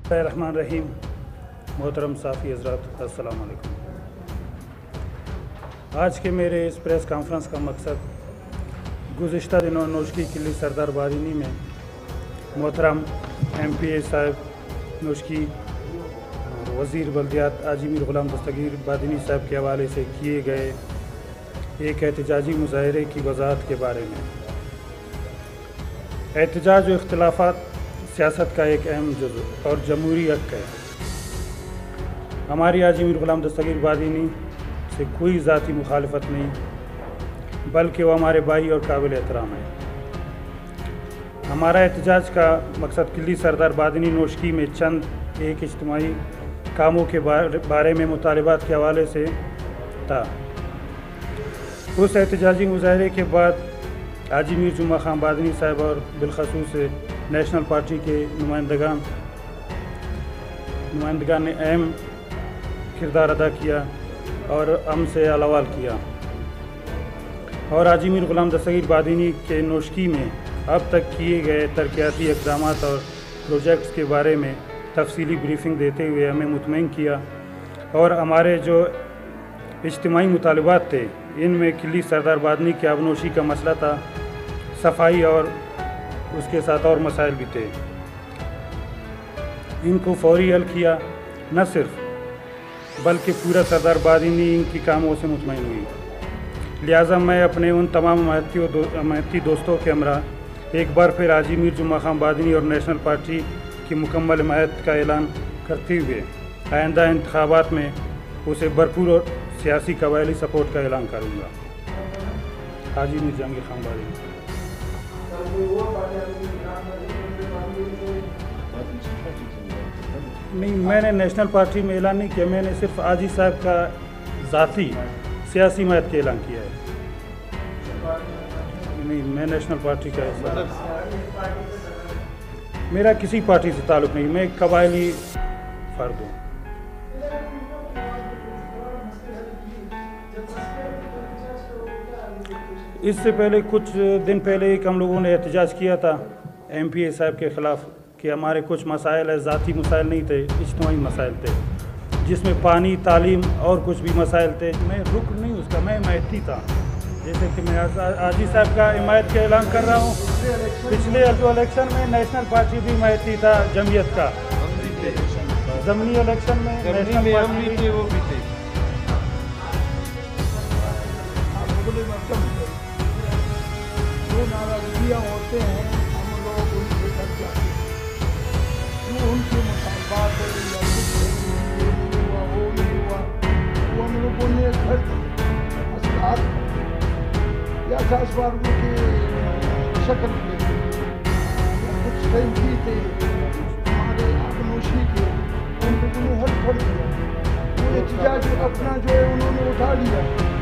الرحمن الرحیم. محترم صحافی حضرات، السلام علیکم. آج کے میرے اس پریس کانفرنس کا مقصد گزشتہ دنوں نوشکی قلعہ سردار بادینی میں محترم ایم پی اے صاحب نوشکی وزیر بلدیات حاجی میر غلام دستگیر بادینی صاحب کے حوالے سے کیے گئے ایک احتجاجی مظاہرے کی وضاحت کے بارے میں. احتجاج و اختلافات سیاست کا ایک اہم جزو اور جمہوری حق ہے. ہماری حاجی میر غلام دستگیر بادینی سے کوئی ذاتی مخالفت نہیں، بلکہ وہ ہمارے بھائی اور قابل احترام ہیں. ہمارا احتجاج کا مقصد قلعہ سردار بادینی نوشکی میں چند ایک اجتماعی کاموں کے بارے میں مطالبات کے حوالے سے تھا. اس احتجاجی مظاہرے کے بعد حاجی میر جمعہ خان بادینی صاحب اور بالخصوص نیشنل پارٹی کے نمائندگان نے اہم کردار ادا کیا اور ہم سے الاوال کیا، اور حاجی میر غلام دستگیر بادینی کے نوشکی میں اب تک کیے گئے ترقیاتی اقدامات اور پروجیکٹس کے بارے میں تفصیلی بریفنگ دیتے ہوئے ہمیں مطمئن کیا. اور ہمارے جو اجتماعی مطالبات تھے ان میں قلعہ سردار بادینی کے آبنوشی کا مسئلہ تھا، صفائی اور اس کے ساتھ اور مسائل بھی تھے. ان کو فوری حل کیا، نہ صرف بلکہ پورا سردار بادینی ان کی کاموں سے مطمئن ہوئی. لہٰذا میں اپنے ان تمام محنتی دوستوں کے ہمراہ ایک بار پھر حاجی میر جمعہ خان بادینی اور نیشنل پارٹی کی مکمل حمایت کا اعلان کرتے ہوئے آئندہ انتخابات میں اسے بھرپور اور سیاسی قبائلی سپورٹ کا اعلان کروں گا. حاجی میر جہانگیر خان بادینی. نہیں، میں نے نیشنل پارٹی میں اعلان نہیں کیا، میں نے صرف حاجی صاحب کا ذاتی سیاسی حمایت کا اعلان کیا ہے. نہیں، میں نیشنل پارٹی کا میرا کسی پارٹی سے تعلق نہیں، میں ایک قبائلی فرد ہوں. اس سے پہلے کچھ دن پہلے ایک ہم لوگوں نے احتجاج کیا تھا ایم پی اے صاحب کے خلاف کہ ہمارے کچھ مسائل ذاتی مسائل نہیں تھے، اجتماعی مسائل تھے، جس میں پانی، تعلیم اور کچھ بھی مسائل تھے. میں رکن نہیں اس کا، میں حمایتی تھا. جیسے کہ میں حاجی صاحب کا حمایت کا اعلان کر رہا ہوں. پچھلے جو الیکشن میں نیشنل پارٹی بھی حمایتی تھا جمعیت کا. ضمنی الیکشن میں نیشنل پارٹی وہ بھی تھے. جو ناراضگیاں ہوتے ہیں ہم لوگ ان سے ڈر جاتے ہیں. جو ان کے مطالبات یا کچھ ہوا وہ نہیں ہوا، وہ ہم لوگوں نے گھر اسلحات یا اسباب کی شکل میں یا کچھ ٹینکی تھے ہمارے آبنوشی کے، ان لوگوں نے حل کر دیا. وہ احتجاج اپنا جو ہے انہوں نے اٹھا لیا.